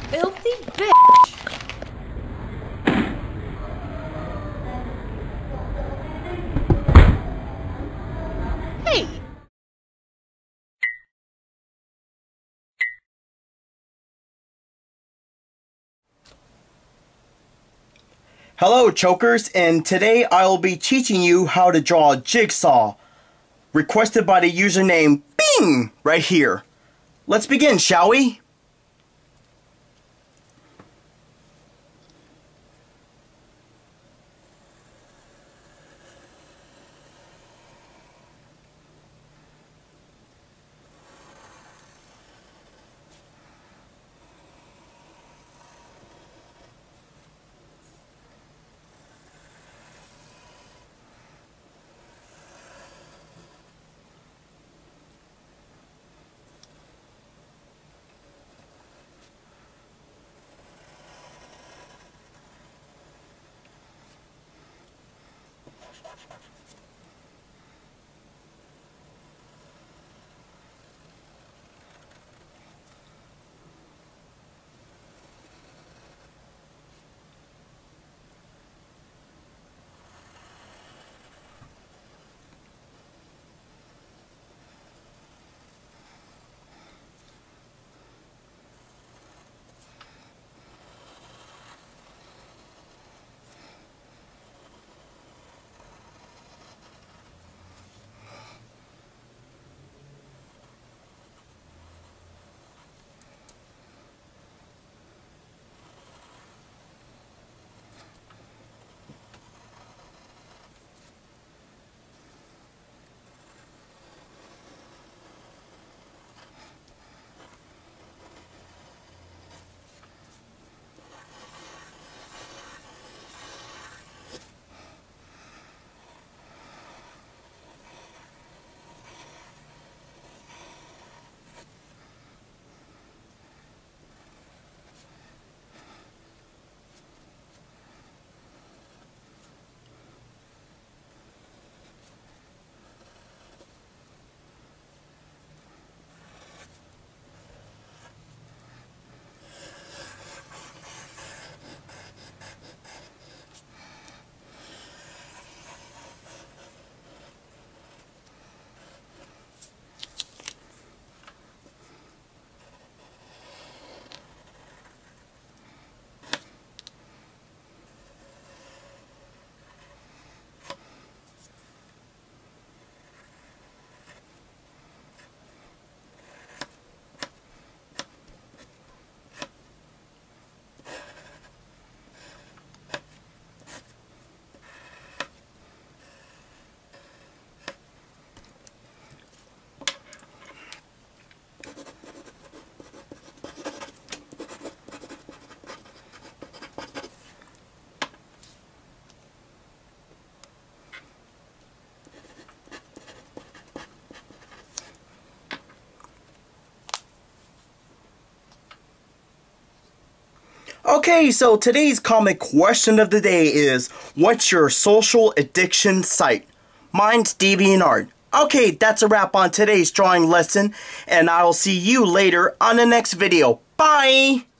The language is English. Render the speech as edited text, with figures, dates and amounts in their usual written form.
filthy bitch! Hey! Hello Chokers, and today I'll be teaching you how to draw a jigsaw, requested by the username Bing right here. Let's begin, shall we? Okay, so today's comic question of the day is, what's your social addiction site? Mine's DeviantArt. Okay, that's a wrap on today's drawing lesson, and I'll see you later on the next video. Bye!